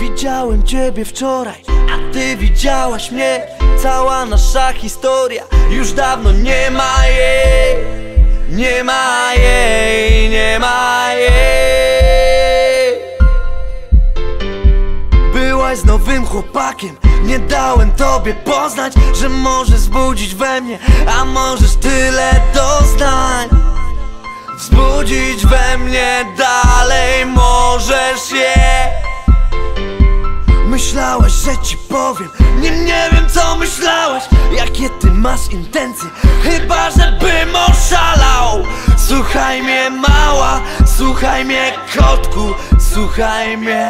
Widziałem ciebie wczoraj, a ty widziałaś mnie. Cała nasza historia już dawno nie ma jej. Nie ma jej, nie ma jej. Byłaś z nowym chłopakiem, nie dałem tobie poznać, że możesz wzbudzić we mnie, a możesz tyle doznań. Wzbudzić we mnie dalej możesz je. Myślałaś, że ci powiem, nie wiem co myślałaś. Jakie ty masz intencje, chyba żebym oszalał. Słuchaj mnie mała, słuchaj mnie kotku, słuchaj mnie.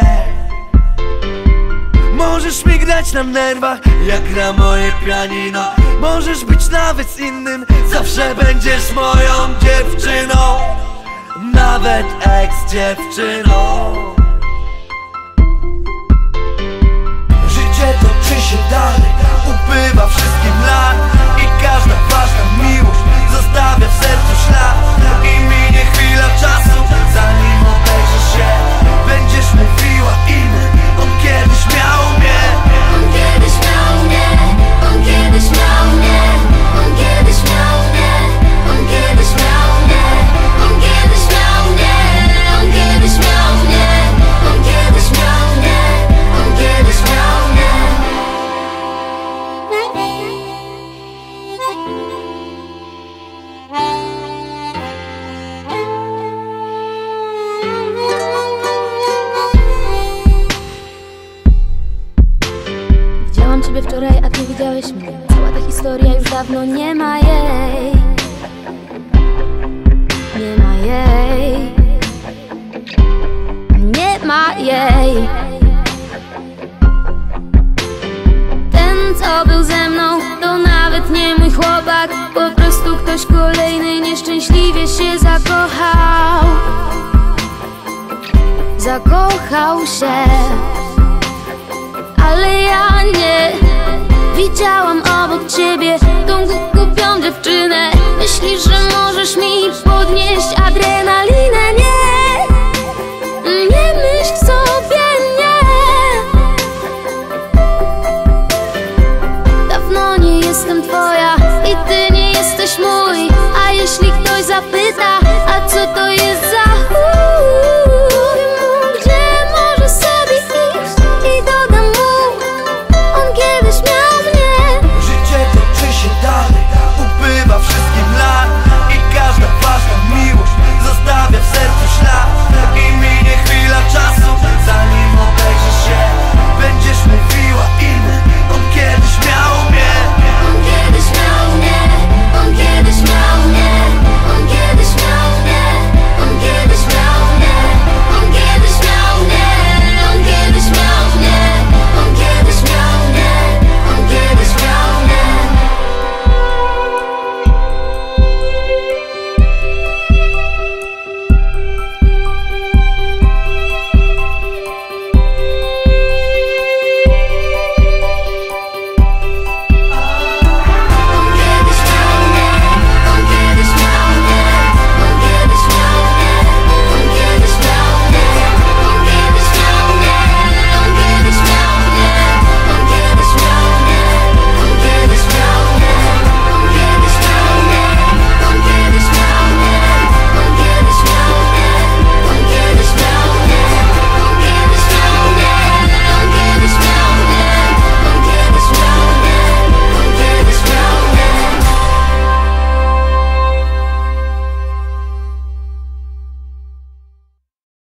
Możesz mi grać na nerwach, jak na moje pianino. Możesz być nawet z innym, zawsze będziesz moją dziewczyną. Nawet ex-dziewczyną. Życie toczy się dalej, upływa wszystkim lat. I każda ważna miłość zostawia w sercu ślad. I minie chwila czasu, zanim obejrzysz się. Będziesz mówiła innym, on kiedyś miał mnie. On kiedyś miał mnie, on kiedyś miał mnie, on kiedyś miał mnie, on kiedyś miał mnie, on kiedyś miał mnie, on kiedyś miał mnie, on kiedyś miał mnie, on kiedyś miał mnie. Widziałam ciebie wczoraj, a ty widziałeś mnie. Cała ta historia już dawno nie ma jej. Nie ma jej. Nie ma jej. Ten, co był ze mną, to nawet nie mój chłopak. Po prostu ktoś kolejny nieszczęśliwie się zakochał. Zakochał się. Ale ja nie. Widziałam obok ciebie tą głupią dziewczynę. Myślisz, że możesz mi podnieść adrenalinę? Nie.